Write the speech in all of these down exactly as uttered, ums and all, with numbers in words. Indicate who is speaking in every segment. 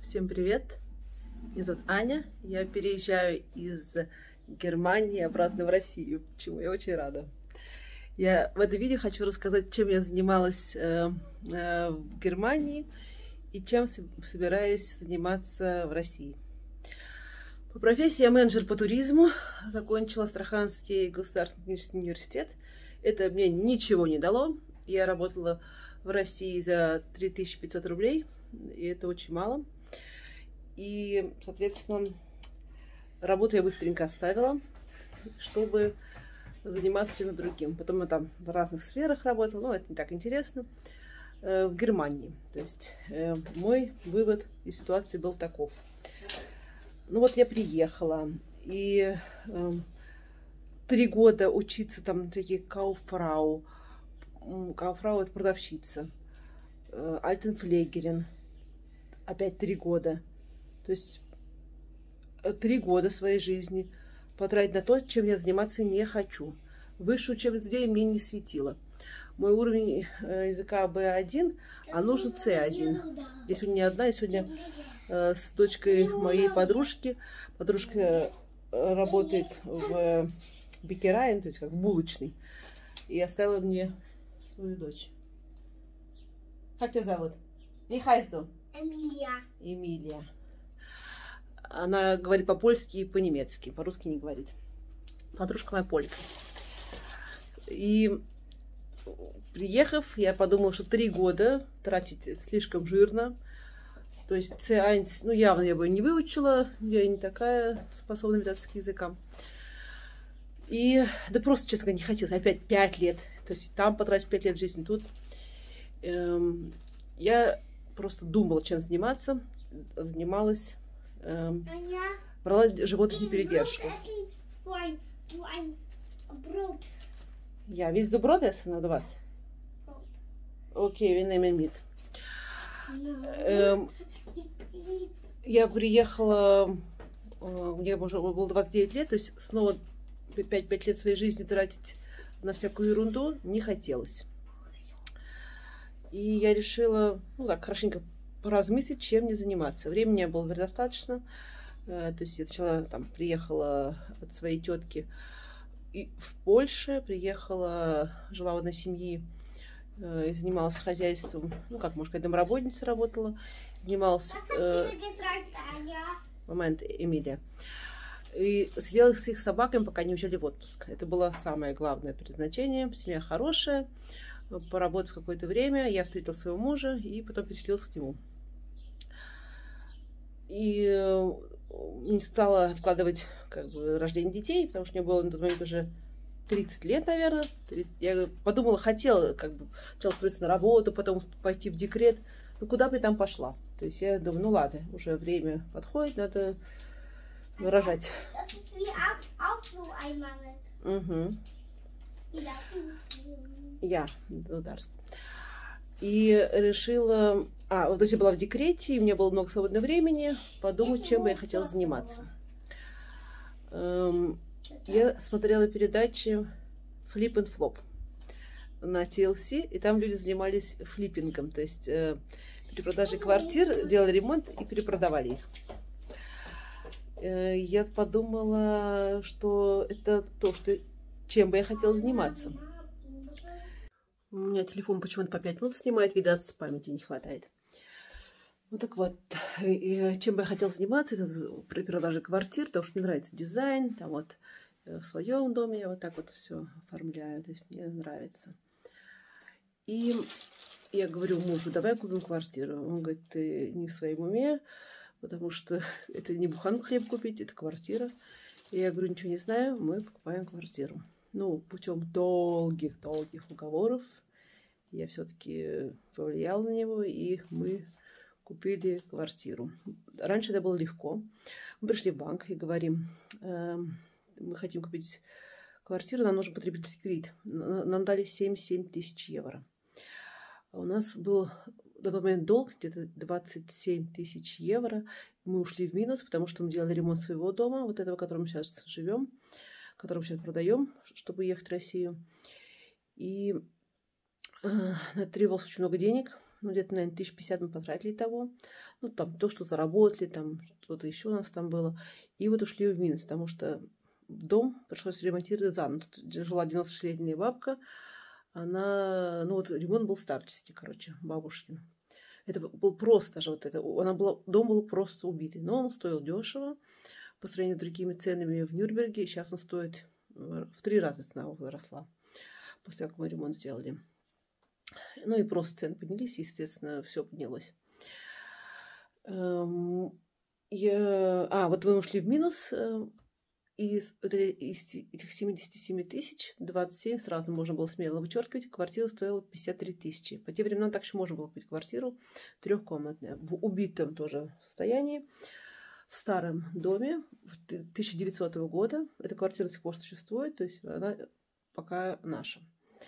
Speaker 1: Всем привет! Меня зовут Аня. Я переезжаю из Германии обратно в Россию, чему я очень рада. Я в этом видео хочу рассказать, чем я занималась э, э, в Германии и чем собираюсь заниматься в России. По профессии я менеджер по туризму, закончила Астраханский государственный университет. Это мне ничего не дало. Я работала в России за три тысячи пятьсот рублей, и это очень мало. И, соответственно, работу я быстренько оставила, чтобы заниматься чем-то другим. Потом я там в разных сферах работала, но это не так интересно. В Германии. То есть мой вывод из ситуации был таков. Ну вот я приехала, и э, три года учиться там такие кауфрау. Кауфрау — это продавщица. Э, Альтенфлегерин. Опять три года. То есть три года своей жизни потратить на то, чем я заниматься не хочу. Высшее учебное заведение мне не светило. Мой уровень языка бэ один, а нужен цэ один. Я сегодня не одна, я сегодня э, с дочкой моей подружки. Подружка работает в бекерайн, то есть как в булочной. И оставила мне свою дочь. Как тебя зовут? Михайсду?
Speaker 2: Эмилия.
Speaker 1: Эмилия. Она говорит по-польски и по-немецки, по-русски не говорит. Подружка моя полька. И приехав, я подумала, что три года тратить слишком жирно. То есть цэ один, ну явно я бы не выучила, я не такая способная метаться к языкам. И да просто, честно говоря, не хотелось. Опять пять лет. То есть там потратить пять лет жизни, тут. Эм, я просто думала, чем заниматься. Занималась. Эм, брала животных на передержку. Ja, willst du Brot essen oder was? Окей, wir nehmen mit. Эм, я приехала, мне уже было двадцать девять лет, то есть снова пять лет своей жизни тратить на всякую ерунду не хотелось. И я решила, ну так, хорошенько поразмыслить, чем мне заниматься. Времени было достаточно. То есть я сначала там приехала от своей тетки и в Польше, приехала, жила в одной семье и занималась хозяйством. Ну, как, может, как домработница работала. Занималась... Э, момент, Эмилия. И сидела с их собаками, пока не уезжали в отпуск. Это было самое главное предназначение. Семья хорошая. Поработав какое-то время, я встретила своего мужа и потом переселилась к нему. И не стала откладывать как бы рождение детей, потому что мне было на тот момент уже тридцать лет, наверное. тридцать. Я подумала, хотела как бы сначала устроиться на работу, потом пойти в декрет. Ну, куда бы я там пошла? То есть я думаю, ну ладно, уже время подходит, надо рожать. Угу. Я, ударство. И решила... А, вот я была в декрете, и у меня было много свободного времени, подумать, чем бы я хотела заниматься. Эм, я смотрела передачи Flip and Flop на ти эл си, и там люди занимались флиппингом, то есть э, перепродажей квартир, делали ремонт и перепродавали их. Э, я подумала, что это то, что, чем бы я хотела заниматься. У меня телефон почему-то по пять минут снимает, видать, памяти не хватает. Ну так вот, и чем бы я хотела заниматься, это при продаже квартир, потому что мне нравится дизайн, там вот в своем доме я вот так вот все оформляю, то есть мне нравится. И я говорю мужу, давай купим квартиру. Он говорит, ты не в своем уме, потому что это не буханку хлеб купить, это квартира. И я говорю, ничего не знаю, мы покупаем квартиру. Ну, путем долгих-долгих уговоров я все-таки повлияла на него, и мы купили квартиру. Раньше это было легко. Мы пришли в банк и говорим, э, мы хотим купить квартиру, нам нужен потребительский кредит. Нам дали семьдесят семь тысяч евро. У нас был на тот момент долг где-то двадцать семь тысяч евро. Мы ушли в минус, потому что мы делали ремонт своего дома, вот этого, в котором мы сейчас живем, который мы сейчас продаем, чтобы ехать в Россию. И э, требовалось очень много денег. ну, где-то, наверное, тысяч пятьдесят мы потратили того. Ну, там, то, что заработали, там, что-то еще у нас там было. И вот ушли в минус, потому что дом пришлось ремонтировать заново. Тут жила девяностошестилетняя бабка. Она, ну, вот ремонт был старческий, короче, бабушкин. Это был просто же вот это, она была, дом был просто убитый. Но он стоил дешево по сравнению с другими ценами в Нюрнберге. Сейчас он стоит в три раза, цена возросла после как мы ремонт сделали. Ну и просто цены поднялись, естественно, все поднялось. Я... А, вот мы ушли в минус. Из, из этих семидесяти семи тысяч двадцать семь сразу можно было смело вычеркивать. Квартира стоила пятьдесят три тысячи. По тем временам так еще можно было купить квартиру трехкомнатную. В убитом тоже состоянии. В старом доме тысяча девятисотого года. Эта квартира до сих пор существует. То есть она пока наша.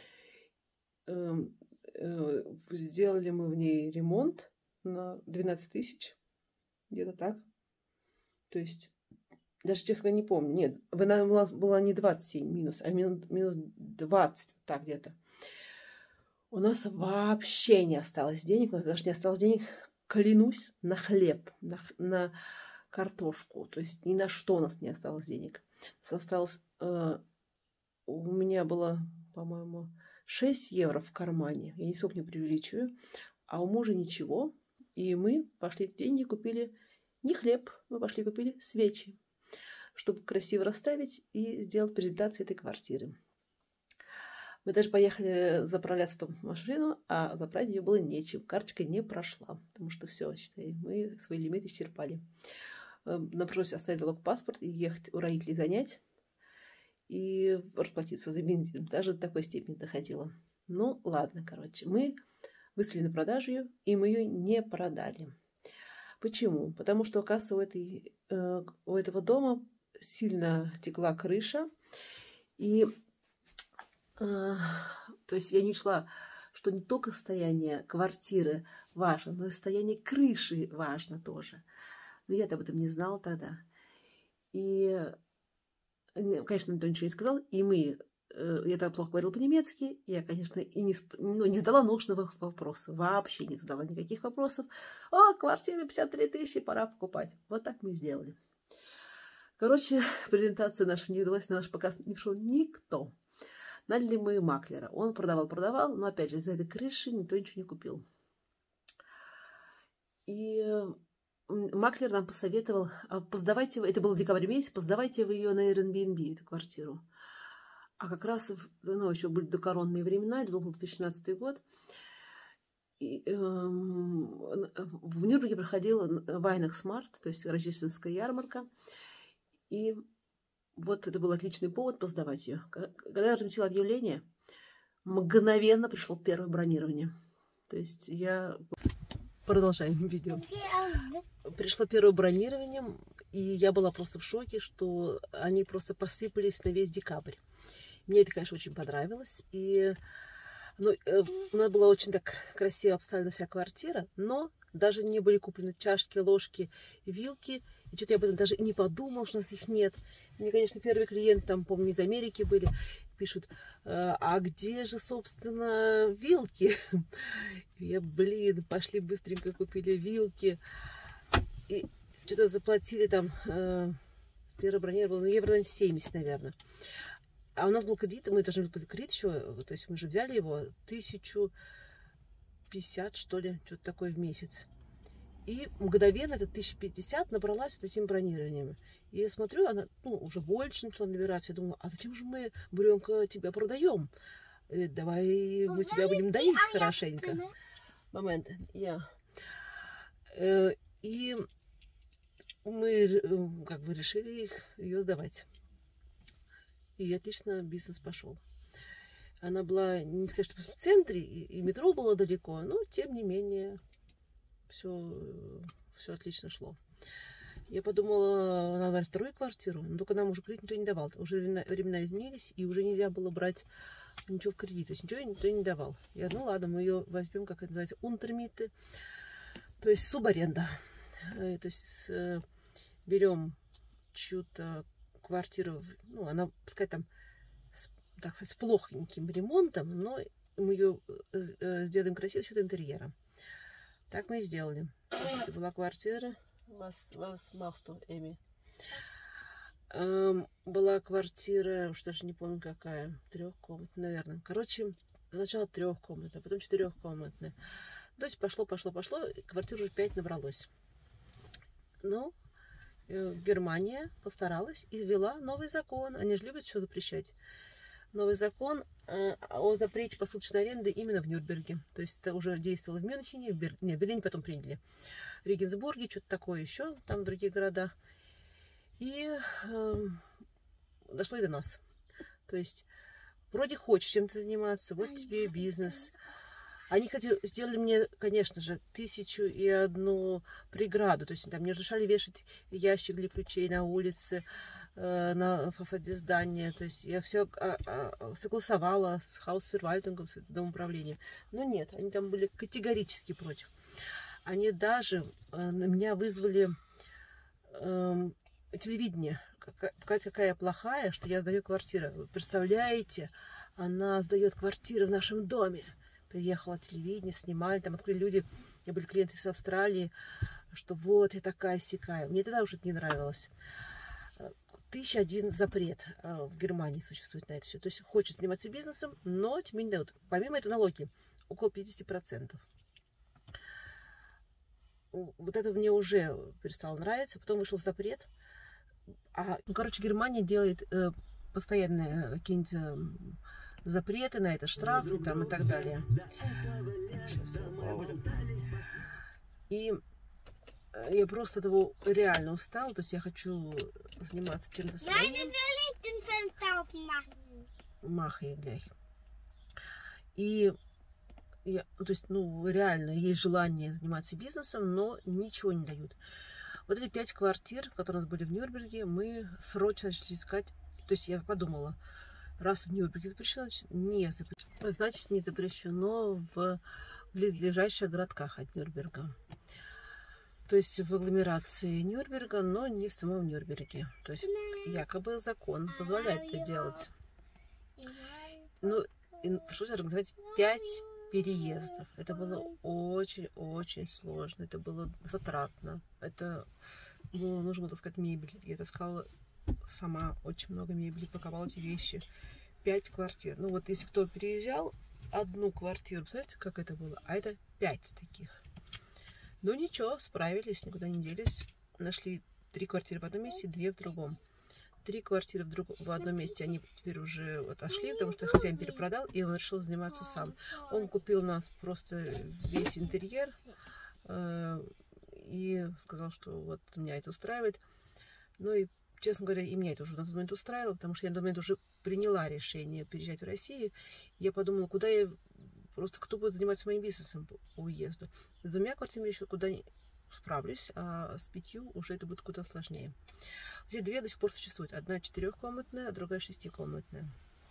Speaker 1: Сделали мы в ней ремонт на двенадцать тысяч. Где-то так. То есть, даже, честно говоря, не помню. Нет, она была, была не двадцать семь минус, а минус, минус двадцать. Так где-то. У нас вообще не осталось денег. У нас даже не осталось денег, клянусь, на хлеб, на, на картошку. То есть ни на что у нас не осталось денег. У нас осталось... Э, у меня было, по-моему... шесть евро в кармане. Я нисколько не преувеличиваю. А у мужа ничего. И мы пошли деньги купили не хлеб. Мы пошли купили свечи. Чтобы красиво расставить и сделать презентацию этой квартиры. Мы даже поехали заправляться в ту машину, а заправить ее было нечем. Карточка не прошла. Потому что все, считай, мы свои лимиты исчерпали. Нам пришлось оставить залог паспорт и ехать у родителей занять. И расплатиться за бензин. Даже до такой степени доходило. Ну, ладно, короче. Мы выставили на продажу ее, и мы ее не продали. Почему? Потому что, оказывается, у, этой, э, у этого дома сильно текла крыша. И, э, то есть, я не шла, что не только состояние квартиры важно, но и состояние крыши важно тоже. Но я-то об этом не знала тогда. И... Конечно, никто ничего не сказал, и мы, э, я так плохо говорила по-немецки, я, конечно, и не, ну, не задала нужных вопросов, вообще не задала никаких вопросов. О, квартира пятьдесят три тысячи, пора покупать. Вот так мы и сделали. Короче, презентация наша не удалась, на наш показ не пришел никто. Наняли мы маклера. Он продавал-продавал, но, опять же, из-за этой крыши никто ничего не купил. И... Маклер нам посоветовал, поздавайте, это был декабрь месяц, поздавайте вы ее на Airbnb, эту квартиру. А как раз, ну, еще были докоронные времена, это был две тысячи шестнадцатый год. И, эм, в Нюрнберге проходила Weihnachtsmarkt, то есть рождественская ярмарка. И вот это был отличный повод поздавать ее. Когда я разместила объявление, мгновенно пришло первое бронирование. То есть я... Продолжаем видео. Пришло первое бронирование, и я была просто в шоке, что они просто посыпались на весь декабрь. Мне это, конечно, очень понравилось. И ну, у нас была очень так красиво обставлена вся квартира, но даже не были куплены чашки, ложки, вилки. И что-то я об этом даже и не подумала, что у нас их нет. Мне, конечно, первые клиенты, там, помню, из Америки были, пишут, а где же, собственно, вилки? Я, блин, пошли быстренько купили вилки. И что-то заплатили там, э, первое бронирование было, ну, евро семьдесят, наверное. А у нас был кредит, мы должны были кредит еще, то есть мы же взяли его тысячу пятьдесят, что ли, что-то такое в месяц. И мгновенно эта тысяча пятьдесят набралась с этим бронированием. И я смотрю, она ну, уже больше начала набираться. Я думаю, а зачем же мы, Буренка, тебя продаем? Давай мы тебя будем доить хорошенько. Момент, я. И мы как бы решили их, ее сдавать. И отлично бизнес пошел. Она была, не сказать, что в центре, и метро было далеко, но тем не менее все, все отлично шло. Я подумала, надо брать вторую квартиру, но только нам уже кредит никто не давал. Уже времена изменились, и уже нельзя было брать ничего в кредит. То есть ничего никто не давал. Я, ну ладно, мы ее возьмем, как это называется, унтермиты, то есть субаренда. То есть берем чью-то квартиру, ну, она, пускай там, с, так сказать, с плохеньким ремонтом, но мы ее сделаем красиво, счет интерьера. Так мы и сделали. Это была квартира. Was machst du, Эми? Эм, была квартира, уж даже не помню какая, трехкомнатная, наверное. Короче, сначала трехкомнатная, потом четырехкомнатная. То есть пошло, пошло, пошло, квартир уже пять набралось. Ну, э, Германия постаралась и ввела новый закон. Они же любят все запрещать. Новый закон э, о запрете посуточной аренды именно в Нюрнберге. То есть это уже действовало в Мюнхене, в Бер... не, в Берлине потом приняли. В Регенсбурге, что-то такое еще, там в других городах. И э, дошло и до нас. То есть вроде хочешь чем-то заниматься, вот тебе бизнес. Они хотели, сделали мне, конечно же, тысячу и одну преграду. То есть там не разрешали вешать ящик для ключей на улице, э, на фасаде здания. То есть я все а, а, согласовала с Хаусвервальтунгом, с домоуправлением. Но нет, они там были категорически против. Они даже э, на меня вызвали э, телевидение. Какая, какая плохая, что я сдаю квартиру. Вы представляете, она сдает квартиру в нашем доме. Приехало телевидение, снимали, там открыли люди, у меня были клиенты из Австралии, что вот я такая сякая. Мне тогда уже это не нравилось. Тысяча один запрет в Германии существует на это все. То есть хочет заниматься бизнесом, но тебе не дают. Помимо этого налоги около пятидесяти процентов. Вот это мне уже перестало нравиться. Потом вышел запрет. А, ну, короче, Германия делает э, постоянные какие-нибудь э, запреты на это, штрафы там и так далее. И я просто этого реально устала. То есть я хочу заниматься чем-то своим. Махай, глядь. И я, то есть, ну, реально есть желание заниматься бизнесом, но ничего не дают. Вот эти пять квартир, которые у нас были в Нюрнберге, мы срочно начали искать. То есть я подумала, раз в Нюрнберге запрещено, значит не запрещено. Значит, не запрещено в близлежащих городках от Нюрнберга. То есть в агломерации Нюрнберга, но не в самом Нюрнберге. То есть якобы закон позволяет это делать. Ну, пришлось организовать пять переездов. Это было очень-очень сложно. Это было затратно. Это было, нужно было таскать мебель. Я таскала сама очень много мебели, паковала эти вещи. Пять квартир. Ну вот если кто переезжал, одну квартиру, представляете, как это было? А это пять таких. Ну ничего, справились, никуда не делись. Нашли три квартиры в одном месте, две в другом. Три квартиры в, друг... в одном месте они теперь уже отошли, потому что хозяин перепродал, и он решил заниматься сам. Он купил у нас просто весь интерьер э, и сказал, что вот меня это устраивает. Ну и, честно говоря, и меня это уже на тот момент устраивало, потому что я на тот момент уже приняла решение переезжать в Россию. Я подумала, куда я... Просто кто будет заниматься моим бизнесом по уезду. С двумя квартирами еще куда не справлюсь, а с пятью уже это будет куда сложнее. Эти две до сих пор существуют. Одна четырехкомнатная, а другая шестикомнатная.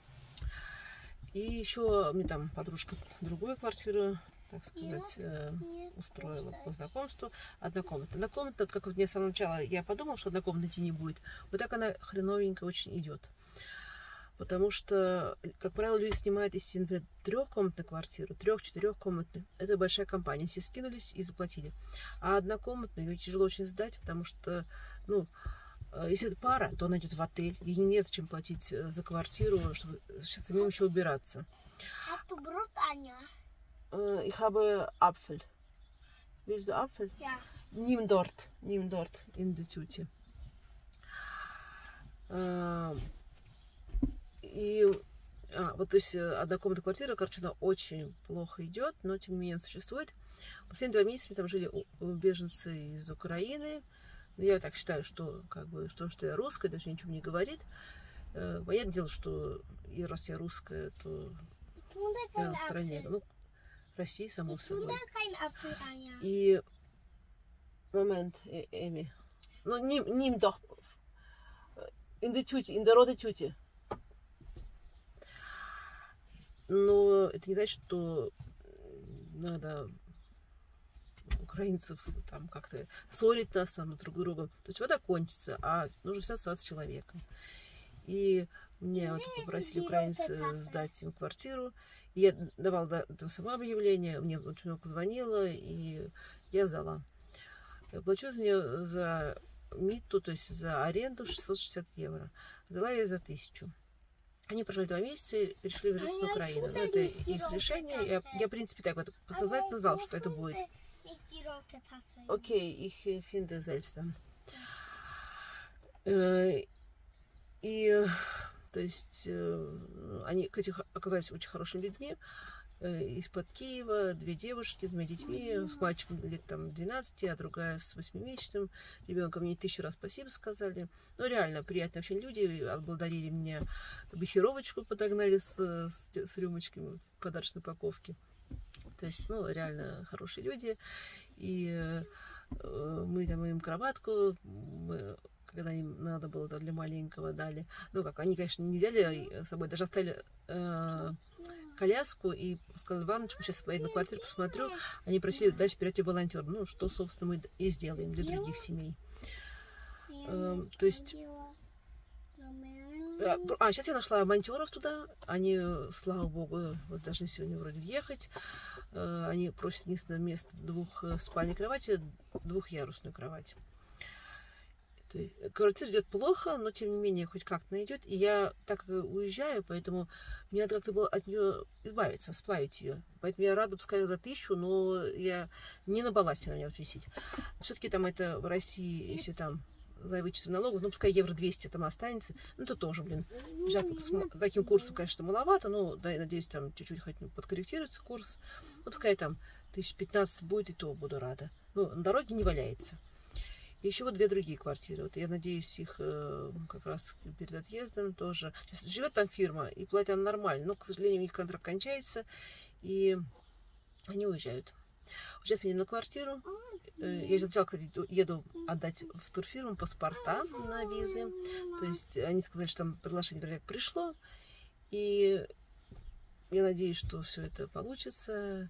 Speaker 1: И еще мне там подружка другую квартиру, так сказать, э, устроила по знакомству. Одна комната. Одна комната, как вот мне с самого начала я подумала, что одна комната не будет. Вот так она хреновенько очень идет. Потому что, как правило, люди снимают, если, например, трехкомнатную квартиру, трех-четырехкомнатную, это большая компания, все скинулись и заплатили. А однокомнатную ее тяжело очень сдать, потому что, ну, если это пара, то она идет в отель, ей нет чем платить за квартиру, чтобы сейчас самим еще убираться.
Speaker 2: Hast du Brot, Anja?
Speaker 1: Ich habe Apfel. Willst du Apfel?
Speaker 2: Ja.
Speaker 1: Nimm dort, nimm dort in der Tüte. И а, вот, то есть, однокомнатная квартира, короче, она очень плохо идет, но тем не менее существует. Последние два месяца там жили беженцы из Украины. Я так считаю, что как бы что, что я русская, даже ничего не говорит. Понятное дело, что и раз я русская, то я в стране, ну, России, само собой. И момент, Эми. Ну, ним, ним doch in der Tüte, in der rote Tüte. Но это не значит, что надо украинцев там как-то ссорить нас там друг с другом. То есть вода кончится, а нужно всегда оставаться человеком. И мне вот попросили украинцы сдать им квартиру. Я давала до этого сама объявление, мне очень много звонило, и я сдала. Я плачу за нее за миту, то есть за аренду шестьсот шестьдесят евро. Сдала я за тысячу. Они прожили два месяца и решили вернуться на Украину. Но это их решение. Я, я, в принципе, так вот подсознательно знала, что это будет. Окей, их finde selbst dann. И, то есть, они, кстати, оказались очень хорошими людьми. Из-под Киева, две девушки с моими детьми, с мальчиком лет там двенадцати, а другая с восьмимесячным ребенком. Мне тысячу раз спасибо сказали. Ну, реально, приятные вообще люди. Отблагодарили меня, бихеровочку подогнали с, с, с рюмочками в подарочной упаковке. То есть, ну, реально хорошие люди. И э, мы там им кроватку, мы, когда им надо было для маленького, дали. Ну, как, они, конечно, не взяли с собой, даже оставили э, коляску и сказали: Ванночку, сейчас поеду на квартиру, посмотрю. Они просили дальше перейти в волонтер. Ну, что, собственно, мы и сделаем для других семей. Э, то есть... А, сейчас я нашла монтёров туда. Они, слава богу, вот должны сегодня вроде ехать. Они просят единственное место двух спальной кровати, двухъярусную кровать. То есть, квартира идет плохо, но тем не менее хоть как-то найдет. И я так уезжаю, поэтому мне надо как-то было от нее избавиться, сплавить ее. Поэтому я рада, пускай за тысячу, но я не на балласте на нее висеть. Все-таки там это в России, если там за вычетом налогов, ну пускай евро двести там останется, ну то тоже, блин. Жаль, с таким курсом, конечно, маловато, но да, я надеюсь, там чуть-чуть хоть подкорректируется курс. Ну пускай там тысяч пятнадцать будет, и то буду рада. Ну, на дороге не валяется. И еще вот две другие квартиры. Вот я надеюсь, их э, как раз перед отъездом тоже. Сейчас живет там фирма, и платят она нормально, но, к сожалению, у них контракт кончается, и они уезжают. Сейчас едем на квартиру. Я сначала, кстати, еду отдать в турфирму паспорта на визы. То есть они сказали, что там приглашение вроде как пришло. И я надеюсь, что все это получится.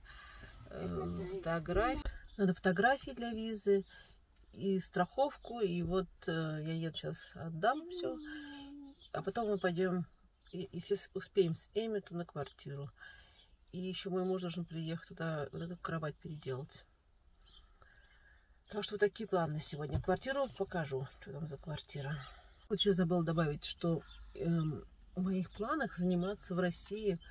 Speaker 1: Фотографии. Надо фотографии для визы и страховку. И вот я еду сейчас, отдам все. А потом мы пойдем, если успеем с Эми, то на квартиру. И еще мой муж должен приехать туда, вот эту кровать переделать. Так что вот такие планы на сегодня. Квартиру покажу, что там за квартира. Вот еще забыла добавить, что эм, в моих планах заниматься в России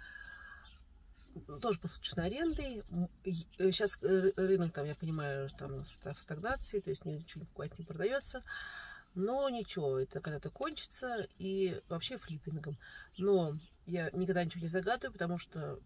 Speaker 1: тоже посуточной арендой. Сейчас рынок там, я понимаю, там в стагнации, то есть ничего покупать не продается. Но ничего, это когда-то кончится. И вообще флиппингом. Но я никогда ничего не загадываю, потому что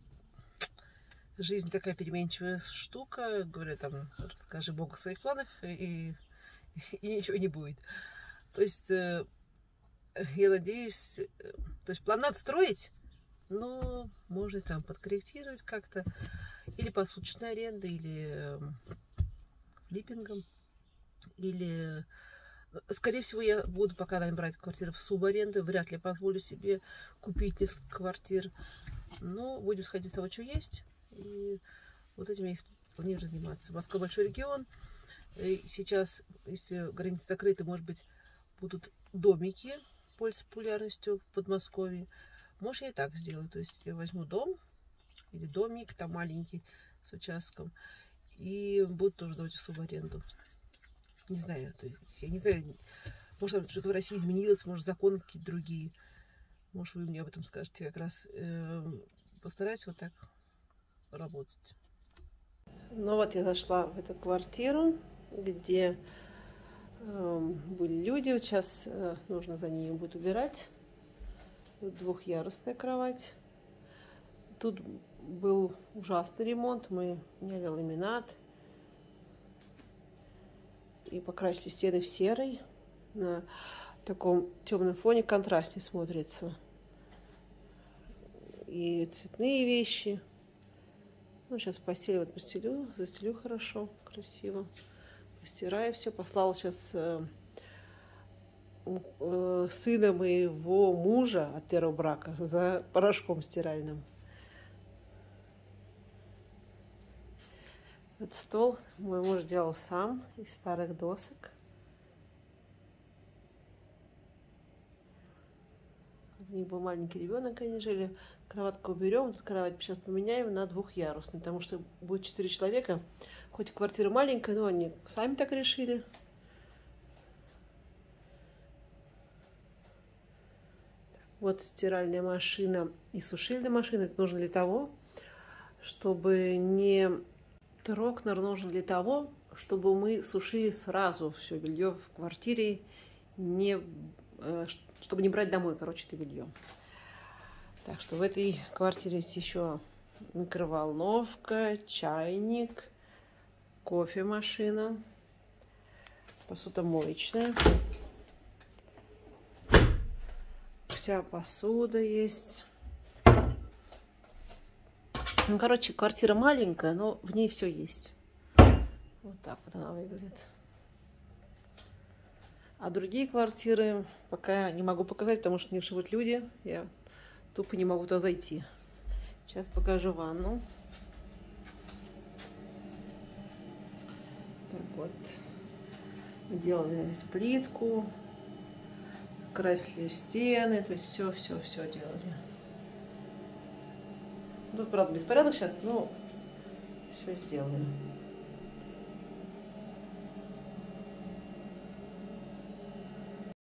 Speaker 1: жизнь такая переменчивая штука. Говорят, там, расскажи Богу о своих планах, и, и, и ничего не будет. То есть, э, я надеюсь, э, то есть план надо строить, но можно там подкорректировать как-то. Или посуточной арендой, или э, флиппингом, или... Скорее всего, я буду пока, наверное, брать квартиру в субаренду. Вряд ли позволю себе купить несколько квартир. Но будем сходить с того, что есть. И вот этим я планирую заниматься. Москва большой регион. И сейчас, если границы закрыты, может быть, будут домики, пользуются популярностью в Подмосковье. Может, я и так сделаю. То есть я возьму дом или домик, там маленький, с участком, и буду тоже давать в субаренду. Не знаю, то есть, я не знаю, может, что-то в России изменилось, может, законы какие-то другие. Может, вы мне об этом скажете. Как раз э, постараюсь вот так работать. Ну вот я зашла в эту квартиру, где э, были люди. Вот сейчас э, нужно за ними будет убирать. Тут двухъярусная кровать. Тут был ужасный ремонт. Мы меняли ламинат и покрасили стены в серый. На таком темном фоне контрастнее смотрится. И цветные вещи. Ну, сейчас постель вот постелю, застелю хорошо, красиво. Постираю все. Послала сейчас э, э, сына моего мужа от первого брака за порошком стиральным. Этот стол мой муж делал сам из старых досок. У них был маленький ребенок, они жили. Кроватку уберем, тут кровать сейчас поменяем на двухъярусную, потому что будет четыре человека. Хоть квартира маленькая, но они сами так решили. Вот стиральная машина и сушильная машина. Это нужно для того, чтобы не... Трокнер нужен для того, чтобы мы сушили сразу все белье в квартире, не, чтобы не брать домой, короче, это белье. Так что в этой квартире есть еще микроволновка, чайник, кофемашина, посудомоечная. Вся посуда есть. Ну, короче, квартира маленькая, но в ней все есть. Вот так вот она выглядит. А другие квартиры пока не могу показать, потому что не живут люди. Я тупо не могу туда зайти. Сейчас покажу ванну. Так вот. Мы делали здесь плитку. Красили стены. То есть все-все-все делали. Тут, правда, беспорядок сейчас, но все сделаем.